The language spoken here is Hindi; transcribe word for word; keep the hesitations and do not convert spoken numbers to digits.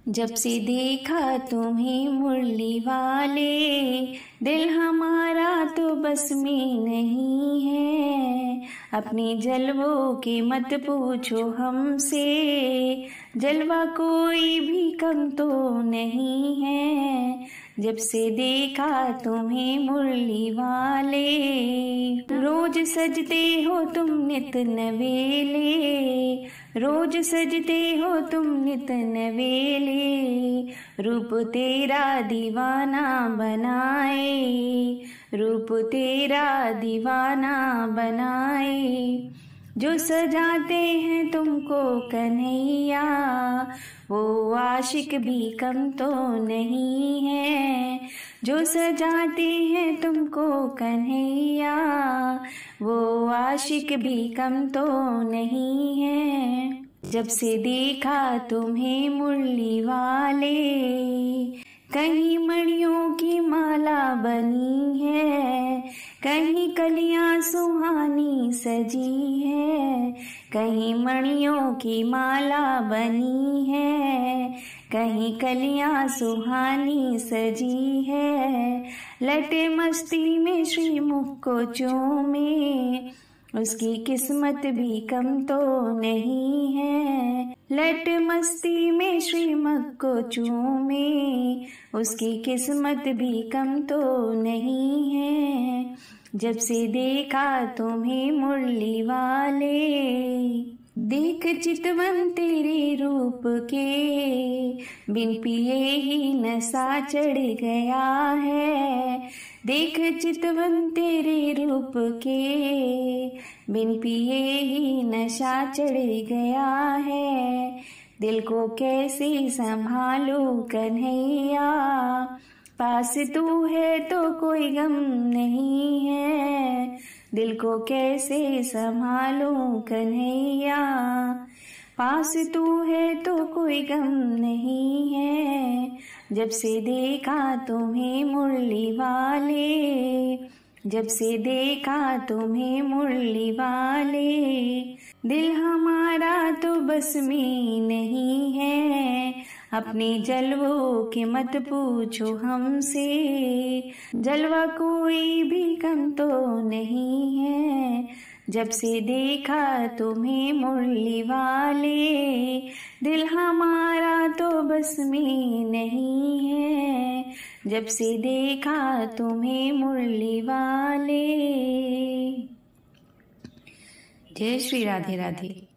जब से देखा तुम्हें मुरली वाले, दिल हमारा तो बस में नहीं है। अपने जलवों के मत पूछो हमसे, जलवा कोई भी कम तो नहीं है। जब से देखा तुम्हें मुरली वाले, रोज सजते हो तुम नित नवेले, रोज सजते हो तुम नित नवेले। रूप तेरा दीवाना बनाए, रूप तेरा दीवाना बनाए। जो सजाते हैं तुमको कन्हैया, वो आशिक भी कम तो नहीं है। जो सजाते हैं तुमको कन्हैया, वो आशिक भी कम तो नहीं है। जब से देखा तुम्हें मुरली वाले, कहीं मणियों की माला बनी है, कहीं कलियां सुहानी सजी है। कहीं मणियों की माला बनी है, कहीं कलियां सुहानी सजी है। लटे मस्ती में श्रीमुख को चूमे, उसकी किस्मत भी कम तो नहीं है। लट मस्ती में श्रीमुख को चूमे, उसकी किस्मत भी कम तो नहीं है। जब से देखा तुम्हें मुरली वाले, देख चितवन तेरे रूप के, बिन पिए ही नशा चढ़ गया है। देख चितवन तेरे रूप के, बिन पिए ही नशा चढ़ गया है। दिल को कैसे संभालूं कन्हैया, पास तू है तो कोई गम नहीं है। दिल को कैसे संभालूं कन्हैया, पास तू है तो कोई गम नहीं है। जब से देखा तुम्हें मुरली वाले, जब से देखा तुम्हें मुरली वाले, दिल हमारा तो बस में नहीं है। अपने जलवों के मत पूछो हमसे, जलवा कोई भी कम तो नहीं है। जब से देखा तुम्हें मुरली वाले, दिल हमारा तो बस में नहीं है। जब से देखा तुम्हें मुरली वाले। जय श्री राधे राधे।